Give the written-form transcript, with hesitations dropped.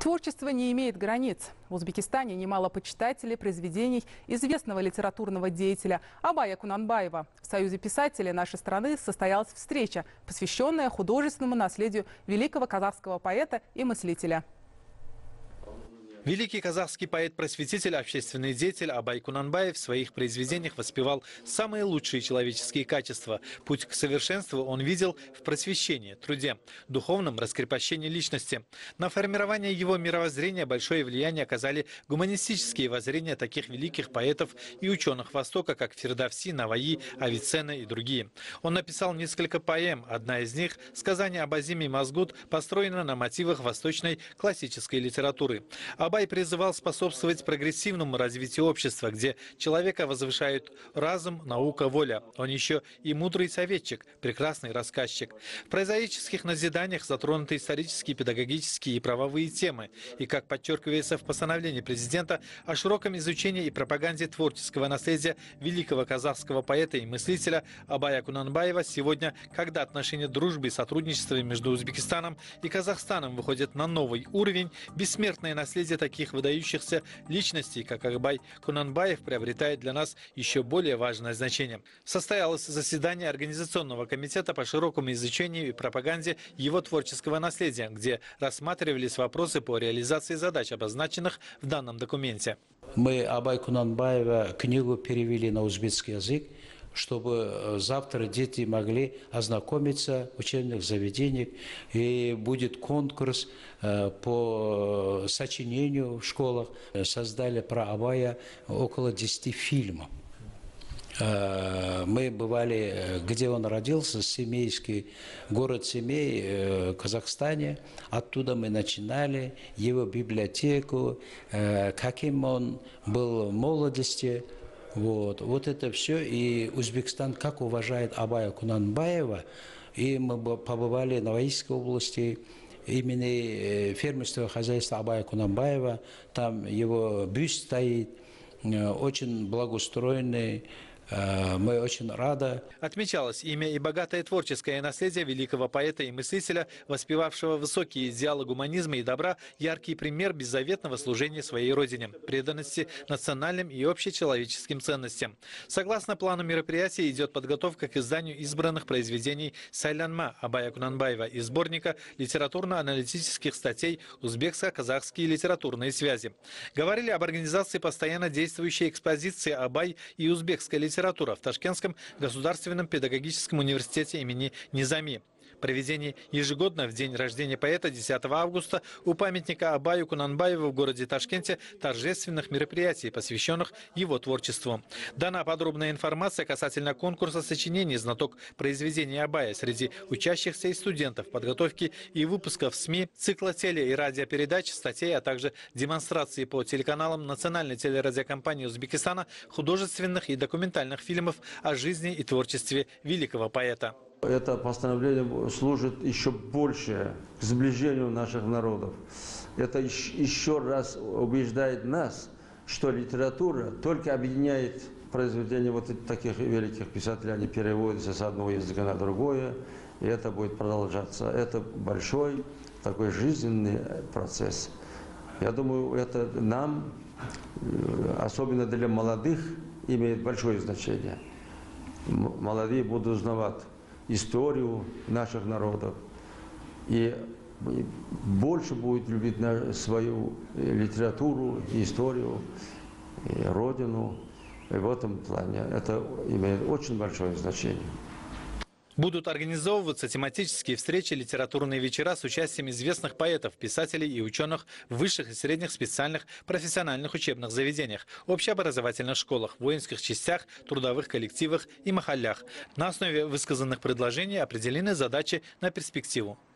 Творчество не имеет границ. В Узбекистане немало почитателей произведений известного литературного деятеля Абая Кунанбаева. В Союзе писателей нашей страны состоялась встреча, посвященная художественному наследию великого казахского поэта и мыслителя. Великий казахский поэт-просветитель, общественный деятель Абай Кунанбаев в своих произведениях воспевал самые лучшие человеческие качества. Путь к совершенству он видел в просвещении, труде, духовном раскрепощении личности. На формирование его мировоззрения большое влияние оказали гуманистические воззрения таких великих поэтов и ученых Востока, как Фирдавси, Наваи, Авиценна и другие. Он написал несколько поэм. Одна из них, «Сказание об Азиме Мазгут», построена на мотивах восточной классической литературы. Абай призывал способствовать прогрессивному развитию общества, где человека возвышают разум, наука, воля. Он еще и мудрый советчик, прекрасный рассказчик. В прозаических назиданиях затронуты исторические, педагогические и правовые темы. И, как подчеркивается в постановлении президента о широком изучении и пропаганде творческого наследия великого казахского поэта и мыслителя Абая Кунанбаева, сегодня, когда отношения дружбы и сотрудничества между Узбекистаном и Казахстаном выходят на новый уровень, бессмертное наследие таких выдающихся личностей, как Абай Кунанбаев, приобретает для нас еще более важное значение. Состоялось заседание Организационного комитета по широкому изучению и пропаганде его творческого наследия, где рассматривались вопросы по реализации задач, обозначенных в данном документе. Мы Абай Кунанбаева книгу перевели на узбекский язык, чтобы завтра дети могли ознакомиться в учебных заведениях, и будет конкурс по сочинению в школах. Создали про Абая около 10 фильмов. Мы бывали, где он родился, Семейский, город Семей в Казахстане. Оттуда мы начинали его библиотеку, каким он был в молодости. Вот это все. И Узбекистан как уважает Абая Кунанбаева. И мы побывали в Наваийской области, именно фермерского хозяйства Абая Кунанбаева. Там его бюст стоит, очень благоустроенный. Мы очень рады. Отмечалось имя и богатое творческое наследие великого поэта и мыслителя, воспевавшего высокие идеалы гуманизма и добра, яркий пример беззаветного служения своей родине, преданности национальным и общечеловеческим ценностям. Согласно плану мероприятия идет подготовка к изданию избранных произведений Сайланма Абая Кунанбаева и сборника литературно-аналитических статей «Узбекско-казахские литературные связи». Говорили об организации постоянно действующей экспозиции «Абай и узбекская литература» в Ташкентском государственном педагогическом университете имени Низами. Проведение ежегодно в день рождения поэта 10 августа у памятника Абаю Кунанбаеву в городе Ташкенте торжественных мероприятий, посвященных его творчеству. Дана подробная информация касательно конкурса сочинений «Знаток произведения Абая» среди учащихся и студентов, подготовки и выпусков СМИ, цикла теле- и радиопередач, статей, а также демонстрации по телеканалам национальной телерадиокомпании Узбекистана художественных и документальных фильмов о жизни и творчестве великого поэта. Это постановление служит еще больше к сближению наших народов. Это еще раз убеждает нас, что литература только объединяет произведения вот таких великих писателей. Они переводятся с одного языка на другое, и это будет продолжаться. Это большой такой жизненный процесс. Я думаю, это нам, особенно для молодых, имеет большое значение. Молодые будут узнавать историю наших народов и больше будет любить свою литературу, историю, и родину. И в этом плане это имеет очень большое значение. Будут организовываться тематические встречи, литературные вечера с участием известных поэтов, писателей и ученых в высших и средних специальных профессиональных учебных заведениях, общеобразовательных школах, воинских частях, трудовых коллективах и махаллях. На основе высказанных предложений определены задачи на перспективу.